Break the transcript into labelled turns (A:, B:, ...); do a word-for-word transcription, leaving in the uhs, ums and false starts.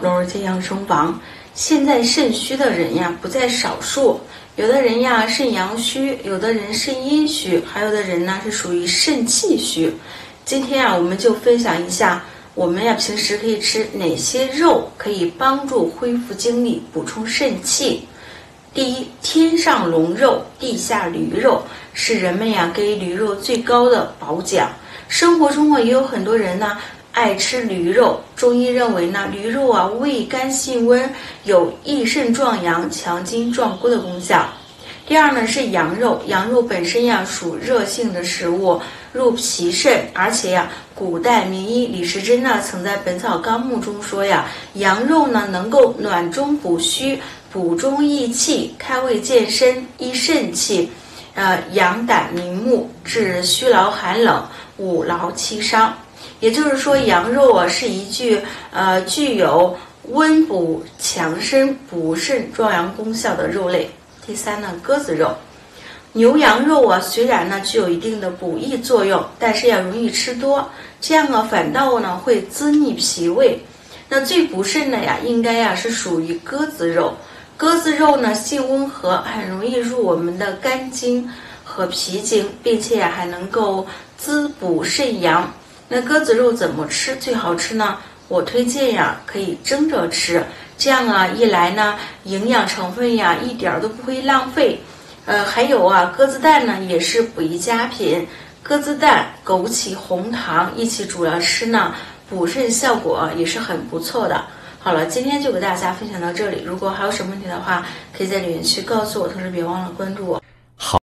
A: 都是健康生房。现在肾虚的人呀不在少数，有的人呀肾阳虚，有的人肾阴虚，还有的人呢是属于肾气虚。今天啊，我们就分享一下，我们呀平时可以吃哪些肉可以帮助恢复精力、补充肾气。第一，天上龙肉，地下驴肉，是人们呀给驴肉最高的褒奖。生活中啊也有很多人呢爱吃驴肉，中医认为呢，驴肉啊味甘性温，有益肾壮阳、强筋壮骨的功效。第二呢是羊肉，羊肉本身呀属热性的食物，入脾肾，而且呀，古代名医李时珍呢曾在《本草纲目》中说呀，羊肉呢能够暖中补虚、补中益气、开胃健身、益肾气，呃养胆明目，治虚劳寒冷、五劳七伤。也就是说，羊肉啊是一具呃具有温补强身、补肾壮阳功效的肉类。第三呢，鸽子肉。牛羊肉啊，虽然呢具有一定的补益作用，但是要容易吃多，这样啊反倒呢会滋腻脾胃。那最补肾的呀，应该呀是属于鸽子肉。鸽子肉呢性温和，很容易入我们的肝经和脾经，并且呀还能够滋补肾阳。那鸽子肉怎么吃最好吃呢？我推荐呀可以蒸着吃，这样啊一来呢营养成分呀一点都不会浪费。呃，还有啊，鸽子蛋呢也是补益佳品，鸽子蛋、枸杞、红糖一起煮了吃呢，补肾效果也是很不错的。好了，今天就给大家分享到这里，如果还有什么问题的话，可以在留言区告诉我，同时别忘了关注我。